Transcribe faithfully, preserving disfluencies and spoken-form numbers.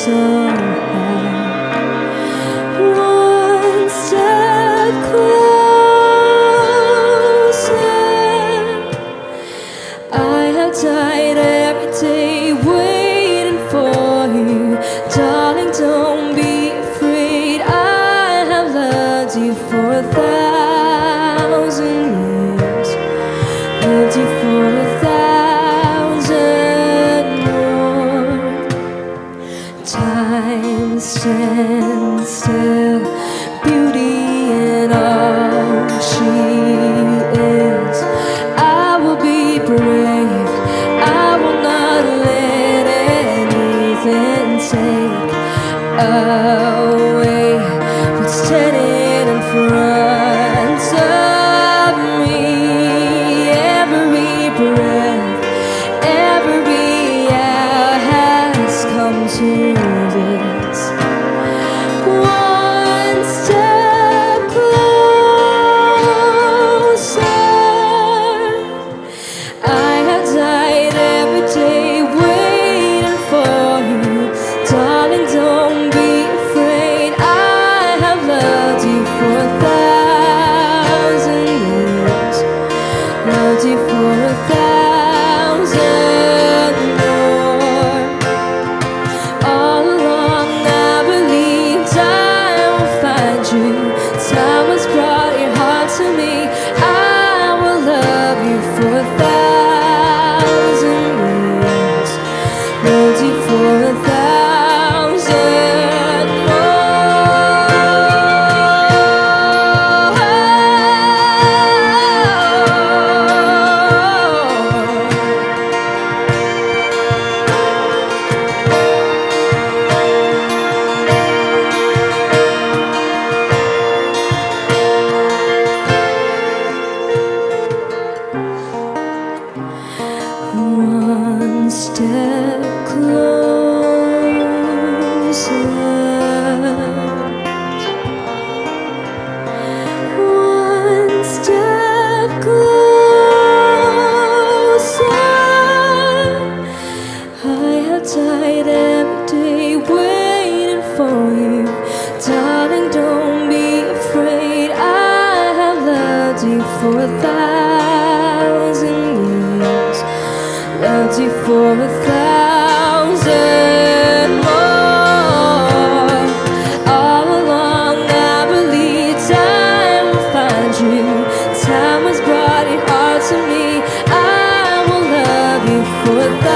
somehow. One step closer. I have died every day waiting for you. Darling, don't be afraid. I have loved you for a thousand years. Loved you for a thousand more. Time stands still, beauty in all she is. I will be brave, I will not let anything take away what's standing in front of me. Every breath, every hour has come to this. One step closer. I have died every day waiting for you. Darling, don't be afraid. I have loved you for a thousand years. Loved you for a thousand more. All along I believed I will find you. Time has brought your heart to me. I will love you for a thousand years. Loved you for a thousand one step closer. One step closer. I have died every day waiting for you. Darling, don't be afraid. I have loved you for a thousand years. Loved you for a thousand more. All along I believed time will find you. Time has brought it hard to me. I will love you for a thousand